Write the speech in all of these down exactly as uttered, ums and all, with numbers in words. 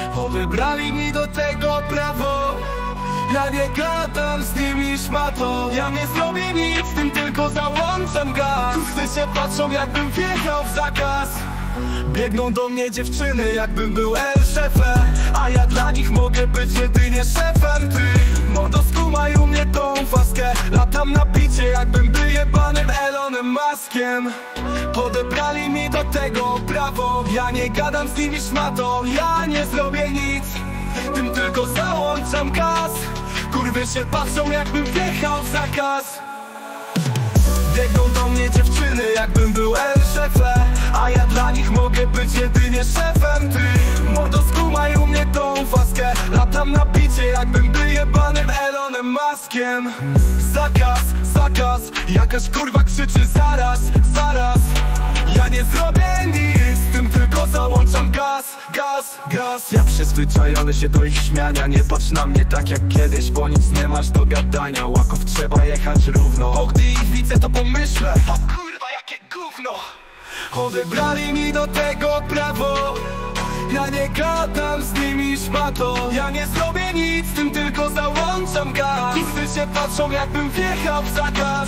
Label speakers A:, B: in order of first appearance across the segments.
A: Odebrali mi do tego prawo. Ja nie gadam z nimi szmato. Ja nie zrobię nic, tym tylko załączam gaz. Wszyscy się patrzą, jakbym wjechał w zakaz. Biegną do mnie dziewczyny, jakbym był el-szefem, a ja dla nich mogę być jedynie szefem. Ty, mordo, skumaj u mnie tą faskę. Latam na bicie, jakbym był jebanym Elonem Muskiem. Odebrali mi do tego prawo. Ja nie gadam z nimi szmato. Ja nie zrobię nic, tym tylko załączam gaz. Kurwy się patrzą, jakbym wjechał w zakaz. Biegną do mnie dziewczyny, jakbym był el-szefem, a ja dla nich mogę być jedynie szefem. Ty, mordo, skumaj u mnie tą faskę. Latam na bicie, jakbym był jebanym Elonem Muskiem. Zakaz, zakaz, jakaś kurwa krzyczy zaraz, zaraz. Ja nie zrobię nic, tym tylko załączam gaz, gaz, gaz. Ja przyzwyczajony się do ich śmiania. Nie patrz na mnie tak jak kiedyś, bo nic nie masz do gadania. Łaków trzeba jechać równo. Bo gdy ich widzę, to pomyślę: o kurwa, jakie gówno. Odebrali mi do tego prawo. Ja nie gadam z nimi szmato. Ja nie zrobię nic, tym tylko załączam gaz. Wszyscy się patrzą, jakbym wjechał w zakaz.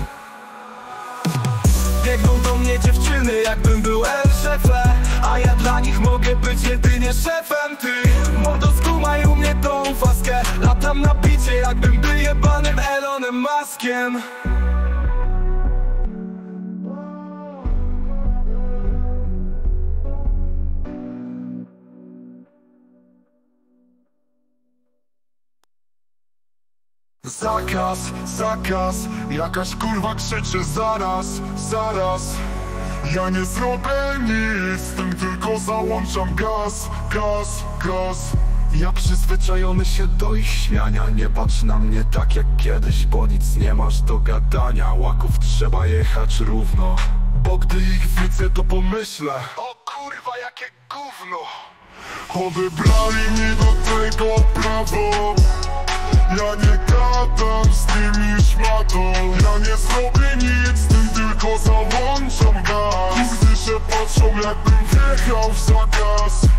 A: Biegną do mnie dziewczyny, jakbym był el-szefem, a ja dla nich mogę być jedynie szefem. Ty, mordo, skumaj u mnie tą faskę. Latam na bicie, jakbym był jebanym Elonem Muskiem.
B: Zakaz, zakaz, jakaś kurwa krzyczy zaraz, zaraz. Ja nie zrobię nic, tym tylko załączam gaz, gaz, gaz.
A: Ja przyzwyczajony się do ich śmiania. Nie patrz na mnie tak jak kiedyś, bo nic nie masz do gadania. Łaków trzeba jechać równo.
B: Bo gdy ich widzę, to pomyślę: o kurwa, jakie gówno. Odebrali mi do tego prawo. Ja nie gadam z tymi szmatą. Ja nie zrobię nic, tym tylko załączam gaz. Gdy się patrzą, jakbym wjechał w zakaz.